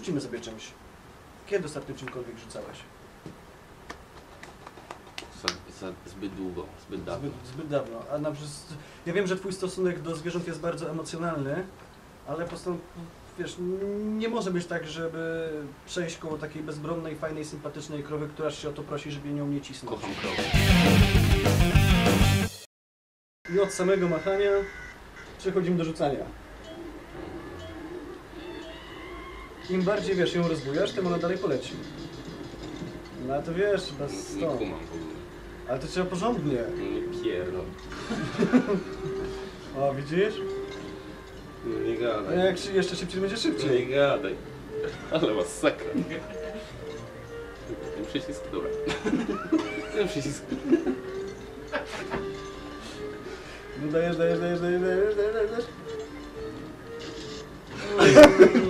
rzucimy sobie czymś. Kiedy ostatnio czymkolwiek rzucałeś? Zbyt długo, zbyt dawno. Zbyt dawno. A na przykład, ja wiem, że twój stosunek do zwierząt jest bardzo emocjonalny, ale wiesz, nie może być tak, żeby przejść koło takiej bezbronnej, fajnej, sympatycznej krowy, która się o to prosi, żeby nią nie cisnąć. Kocham krowę. I od samego machania przechodzimy do rzucania. Im bardziej, wiesz, ją rozbujasz, tym ona dalej poleci. No ale to wiesz, bez Nie stąd. kumam w ogóle. Ale to trzeba porządnie. Nie pierdol. O, widzisz? No nie gadaj. No jak jeszcze szybciej, będzie Nie szybciej. gadaj. Ale masakra. Ten przycisk, dobra. Ten przycisk. No dajesz.